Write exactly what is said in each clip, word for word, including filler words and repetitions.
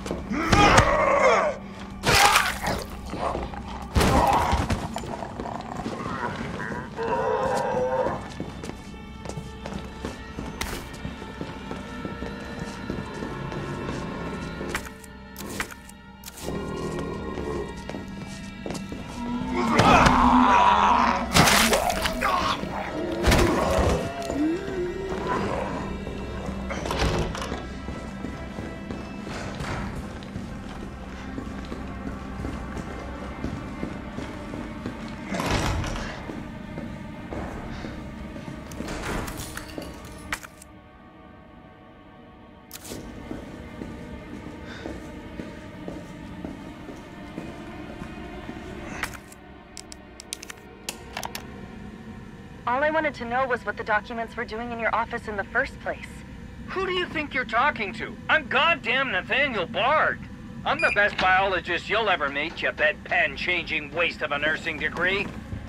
All I wanted to know was what the documents were doing in your office in the first place. Who do you think you're talking to? I'm goddamn Nathaniel Bard. I'm the best biologist you'll ever meet, you bedpan-changing waste of a nursing degree.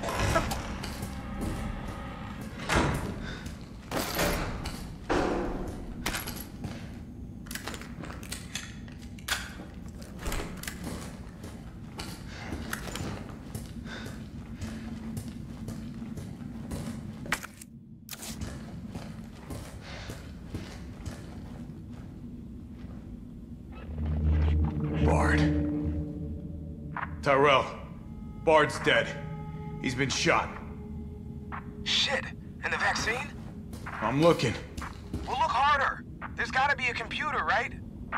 Tyrell, Bard's dead. He's been shot. Shit, and the vaccine? I'm looking. Well, look harder. There's gotta be a computer, right?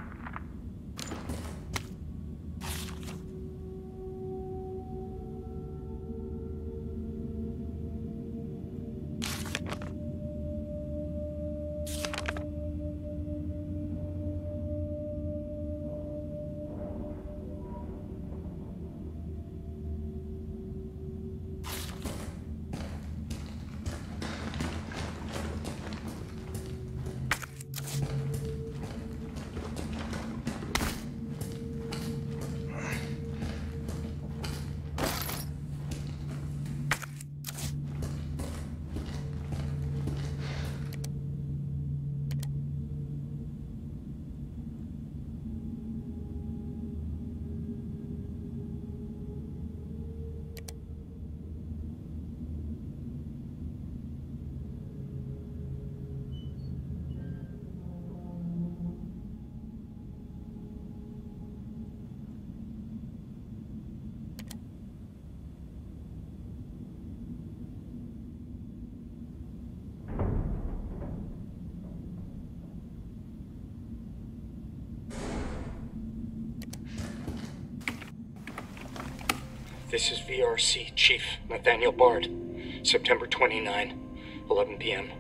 This is V R C Chief Nathaniel Bard, September twenty-ninth, eleven p m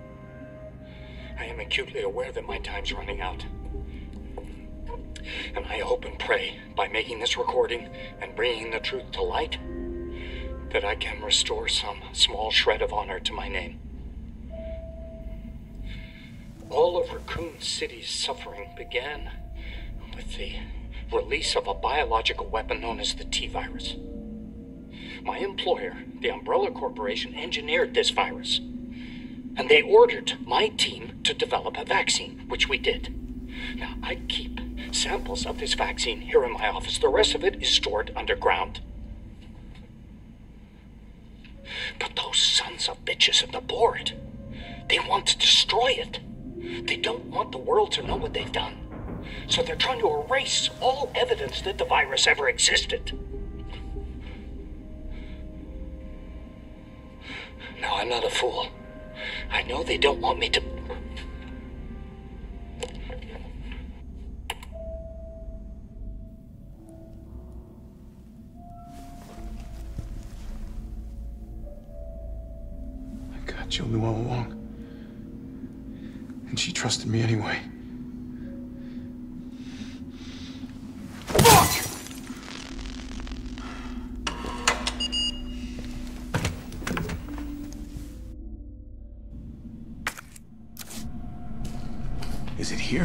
I am acutely aware that my time's running out. And I hope and pray, by making this recording and bringing the truth to light, that I can restore some small shred of honor to my name. All of Raccoon City's suffering began with the release of a biological weapon known as the T-virus. My employer, the Umbrella Corporation, engineered this virus, and they ordered my team to develop a vaccine, which we did. Now, I keep samples of this vaccine here in my office. The rest of it is stored underground. But those sons of bitches at the board, they want to destroy it. They don't want the world to know what they've done. So they're trying to erase all evidence that the virus ever existed. Now, I'm not a fool. I know they don't want me to... I got Jill knew all along. And she trusted me anyway. Fuck! Is it here?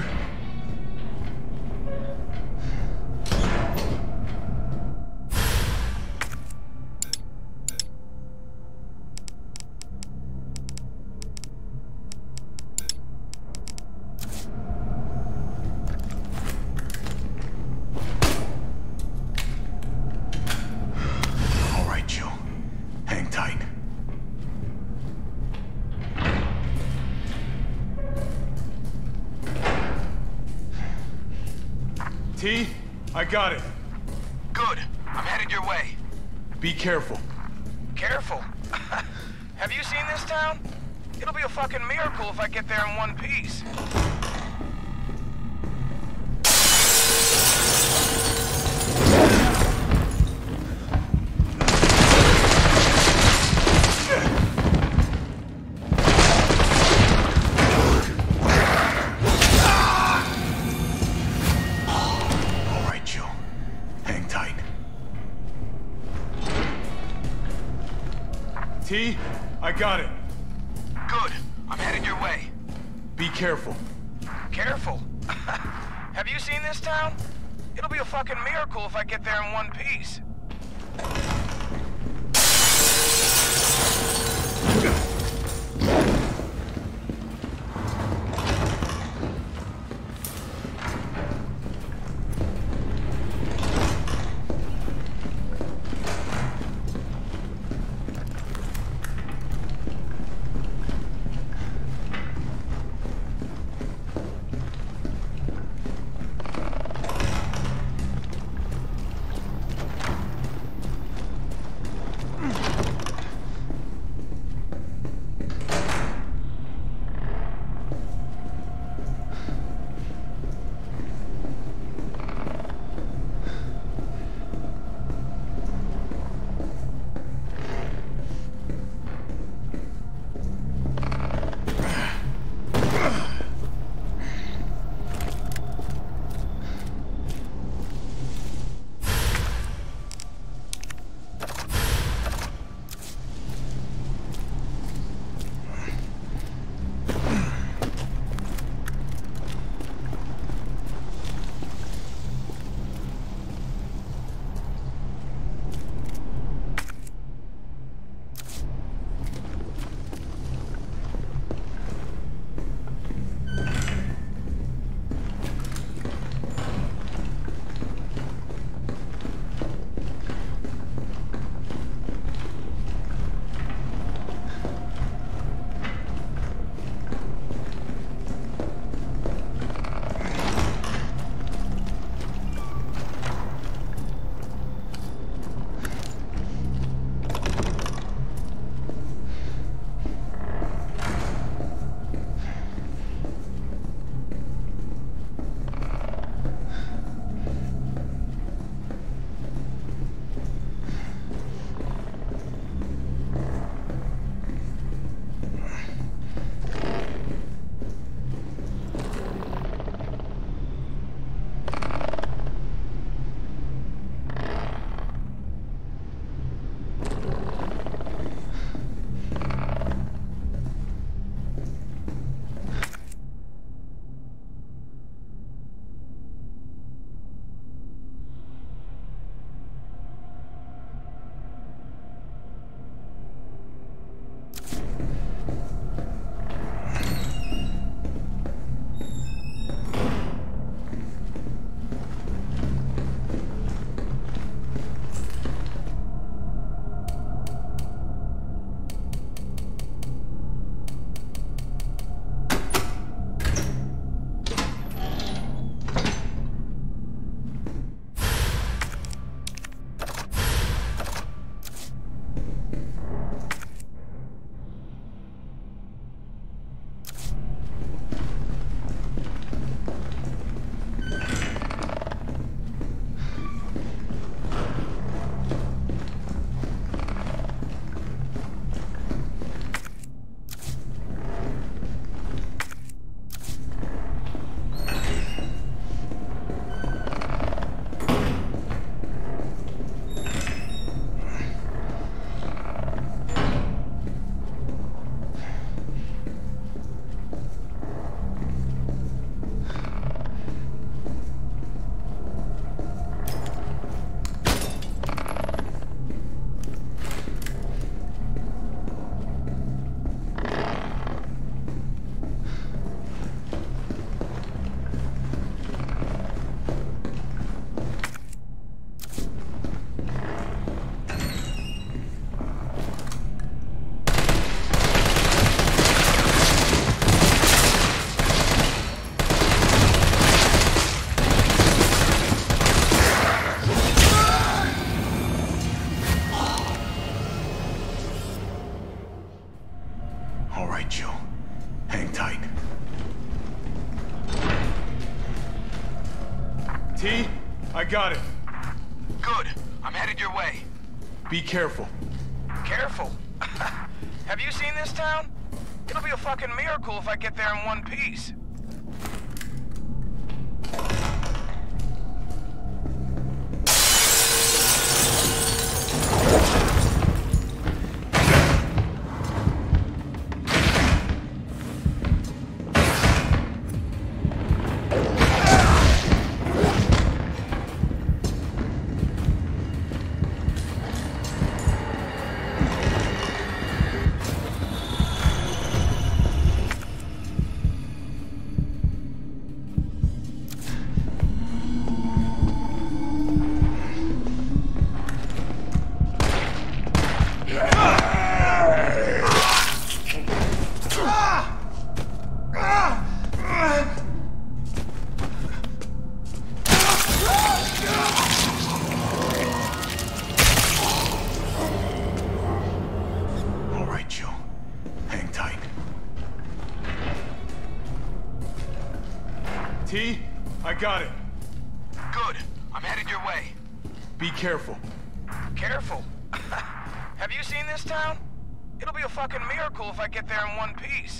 T, I got it. Good. I'm headed your way. Be careful. Careful. Have you seen this town? It'll be a fucking miracle if I get there in one piece. All right, Joe. Hang tight. T, I got it. Good. I'm headed your way. Be careful. Careful. Have you seen this town? It'll be a fucking miracle if I get there in one piece. T, I got it. Good. I'm headed your way. Be careful. Careful. Have you seen this town? It'll be a fucking miracle if I get there in one piece. T, I got it. Good. I'm headed your way. Be careful. Careful? Have you seen this town? It'll be a fucking miracle if I get there in one piece.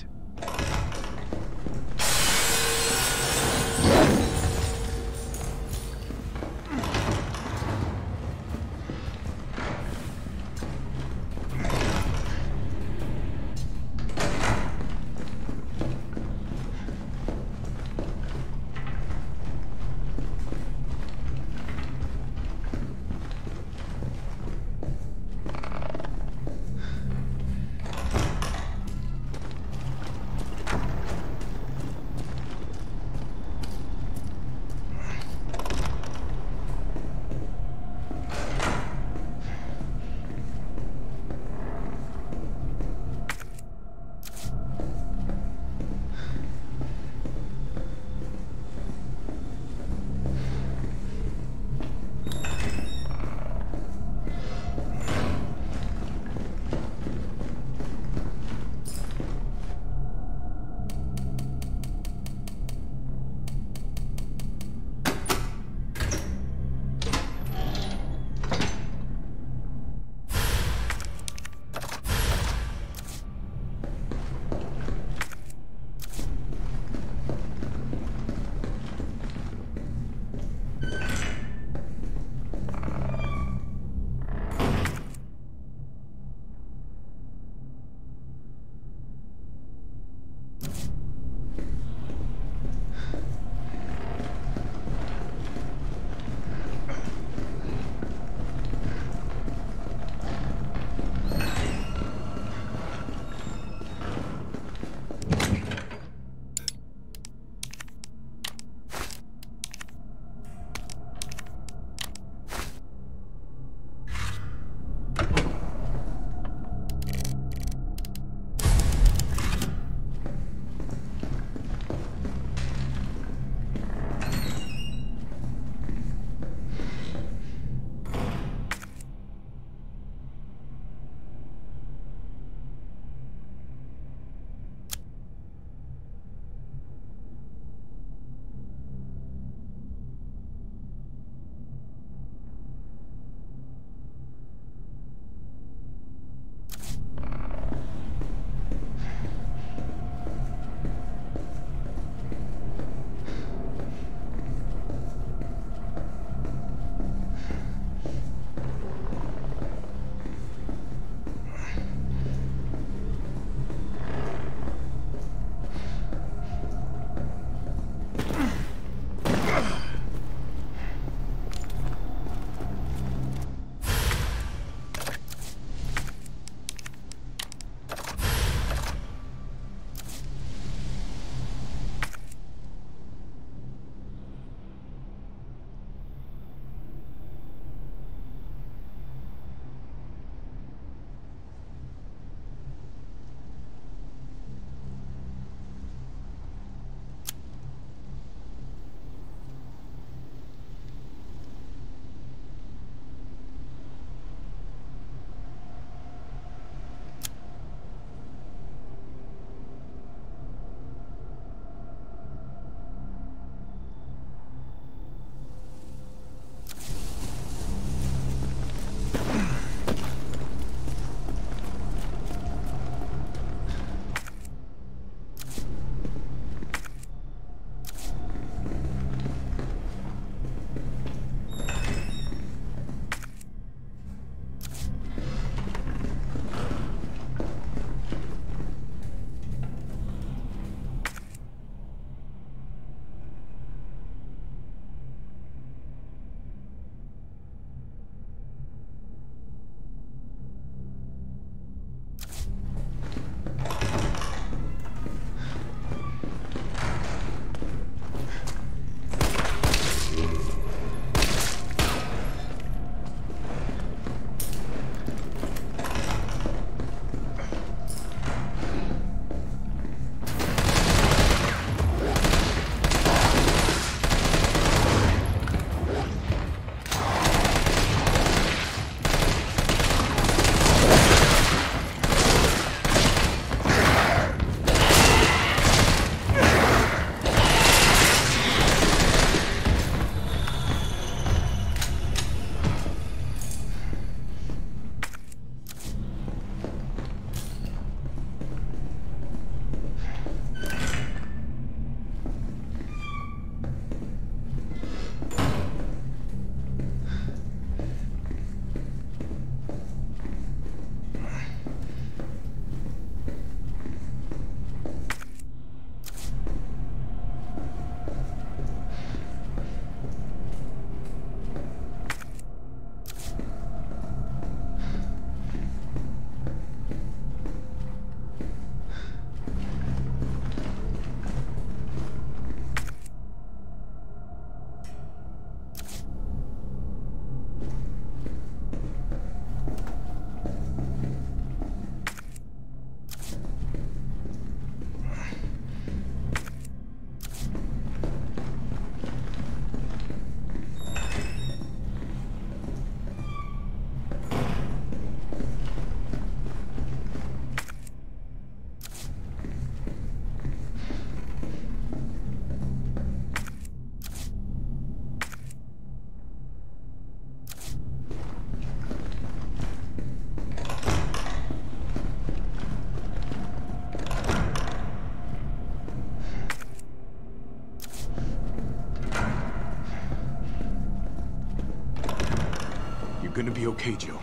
gonna be okay, Joe.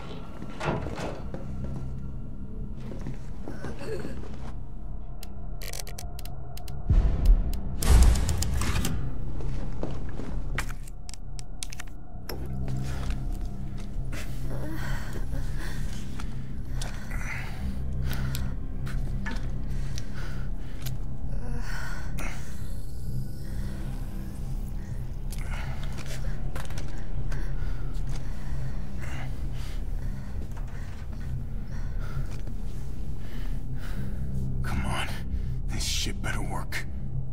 Shit better work.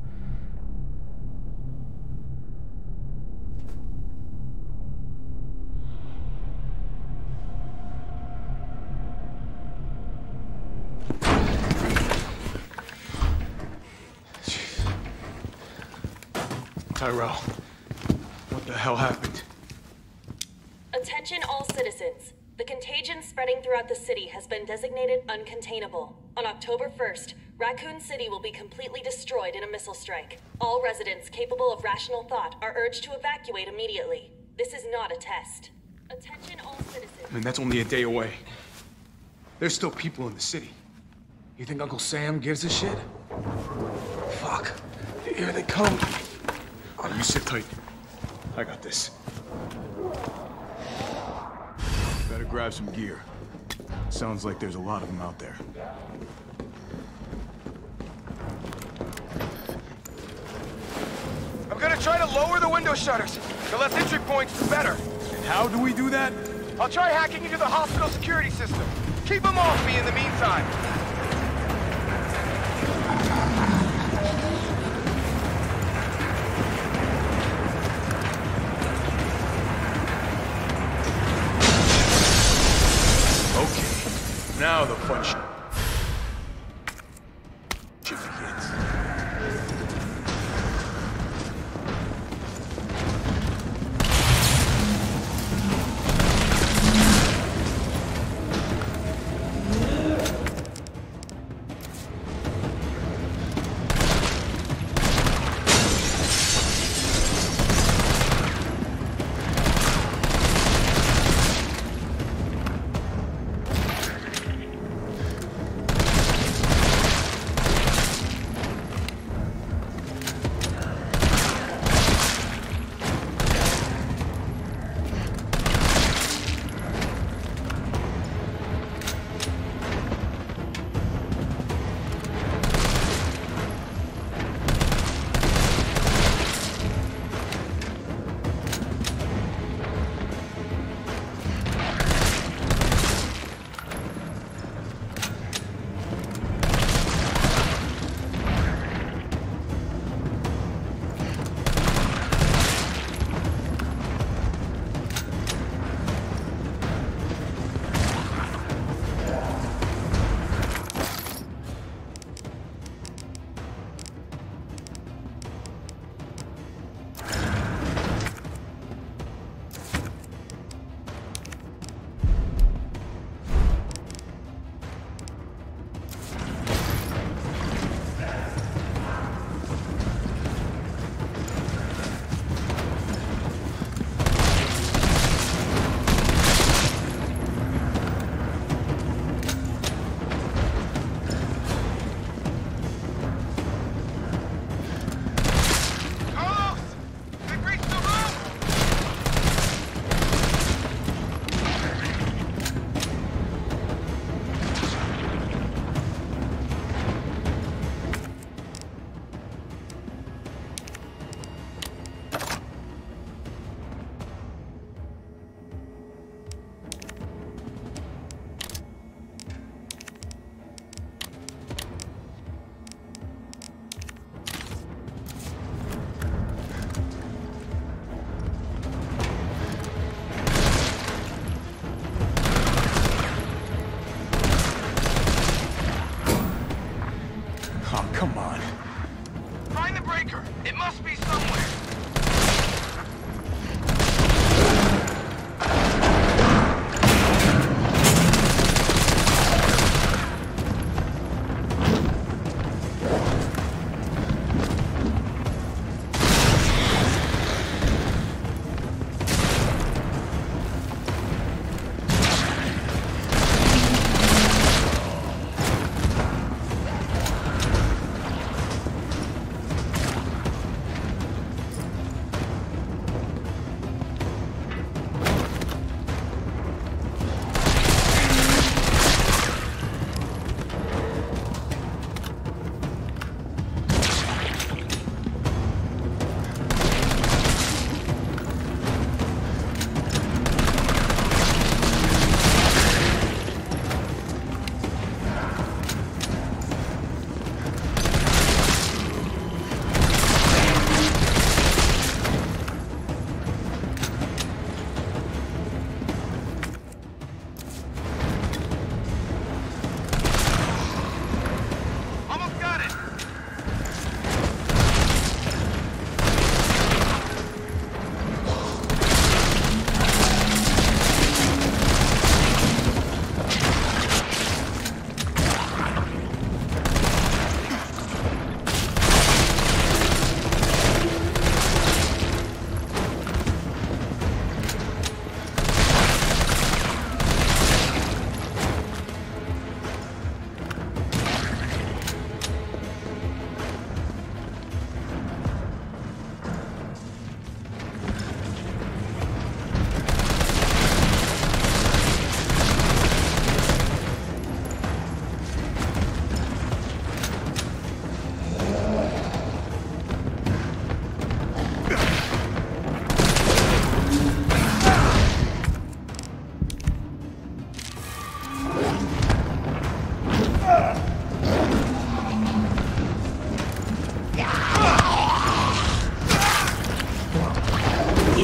Tyrell, what the hell happened? Attention all citizens. The contagion spreading throughout the city has been designated uncontainable. On October first, Raccoon City will be completely destroyed in a missile strike. All residents capable of rational thought are urged to evacuate immediately. This is not a test. Attention all citizens. I mean, that's only a day away. There's still people in the city. You think Uncle Sam gives a shit? Fuck. Here they come. Oh, you sit tight. I got this. Better grab some gear. Sounds like there's a lot of them out there. I'm gonna try to lower the window shutters. The less entry points, the better. And how do we do that? I'll try hacking into the hospital security system. Keep them off me in the meantime. Okay, now the fun shit. Shit begins.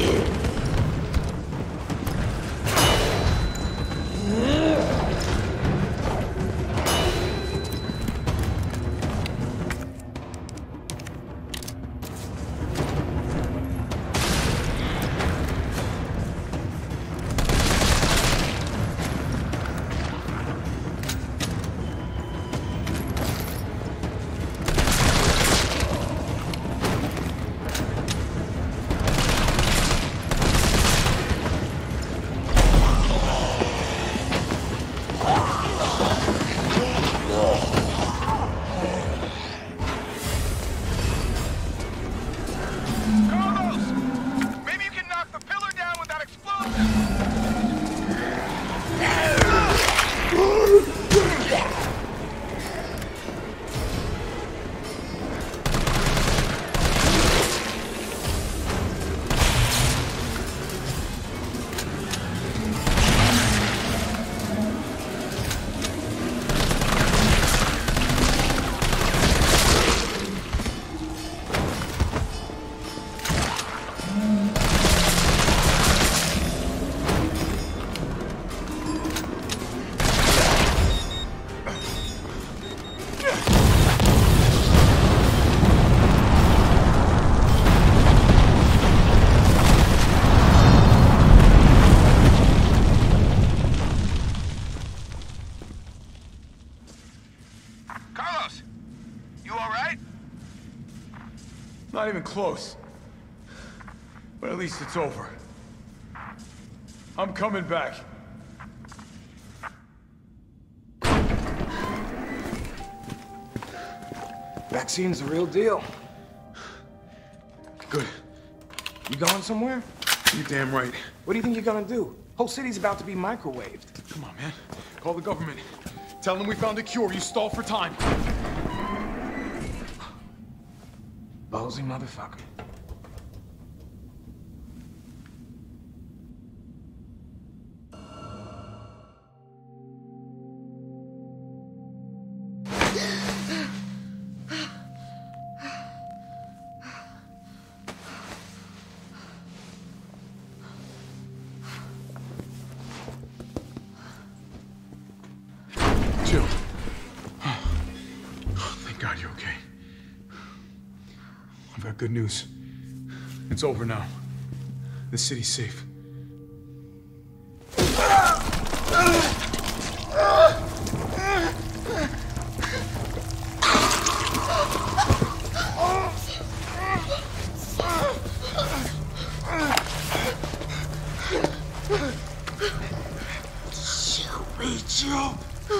Not even close. But at least it's over. I'm coming back. Vaccine's the real deal. Good. You going somewhere? You damn right. What do you think you're gonna do? Whole city's about to be microwaved. Come on, man. Call the government. Tell them we found a cure. You stall for time. Ballsy motherfucker. Jill. Thank God you're okay. I've got good news. It's over now. The city's safe. Shoot me, Jill.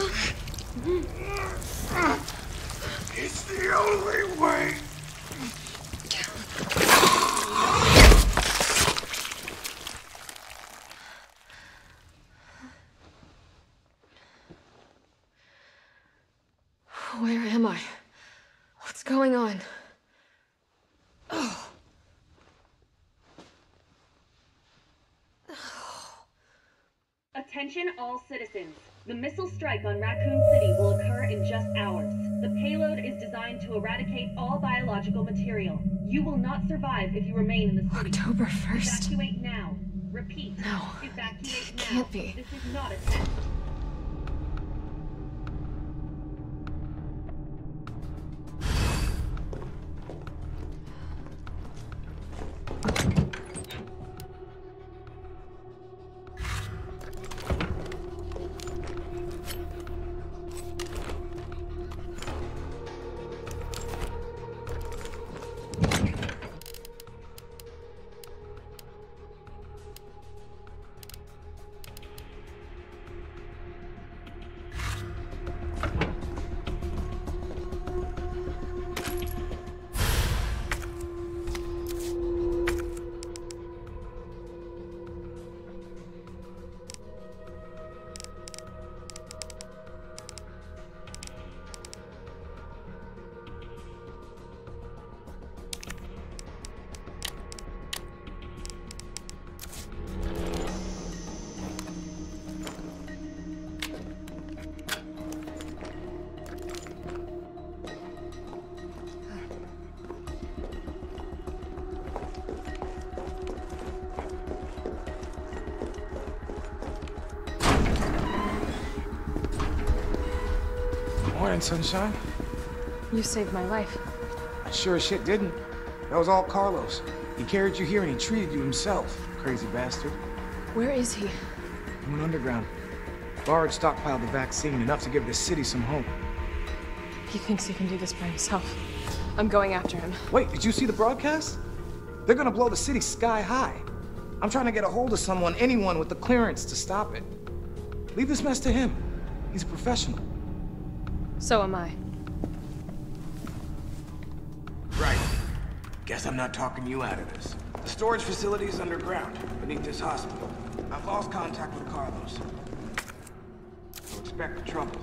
It's the only way. Where am I? What's going on? Oh. Attention all citizens. The missile strike on Raccoon City will occur in just hours. The payload is designed to eradicate all biological material. You will not survive if you remain in the city. October first. Evacuate now. Repeat. No. Evacuate It now. can't be. This is not a test. fine, sunshine. You saved my life. I sure as shit didn't. That was all Carlos. He carried you here and he treated you himself, crazy bastard. Where is he? He went underground. Bard stockpiled the vaccine, enough to give this city some hope. He thinks he can do this by himself. I'm going after him. Wait, did you see the broadcast? They're gonna blow the city sky high. I'm trying to get a hold of someone, anyone with the clearance to stop it. Leave this mess to him. He's a professional. So am I. Right. Guess I'm not talking you out of this. The storage facility is underground, beneath this hospital. I've lost contact with Carlos. So expect trouble.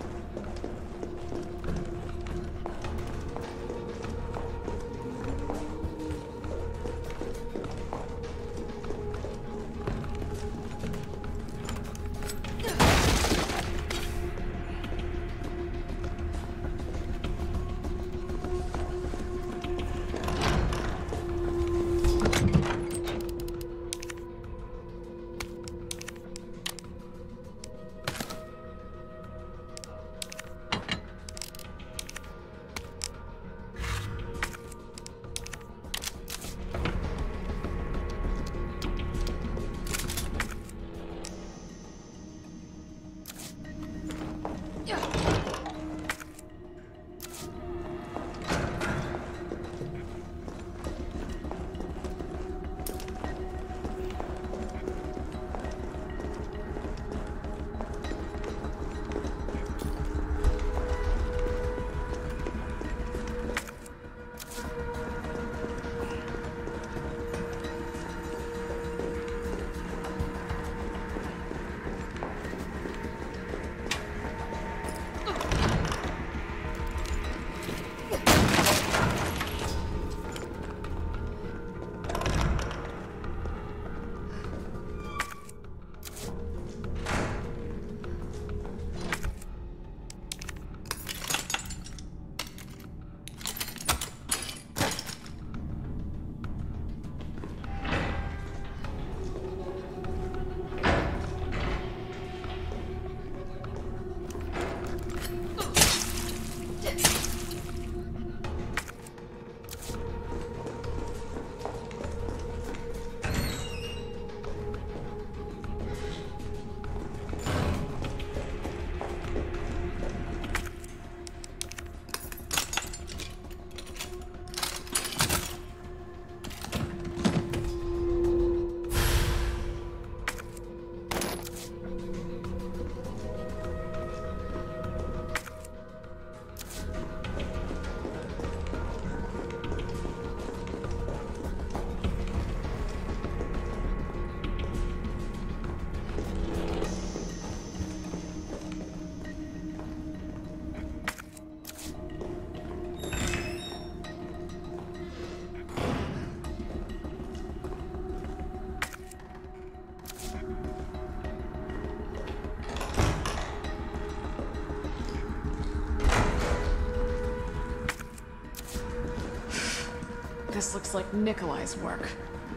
This looks like Nikolai's work.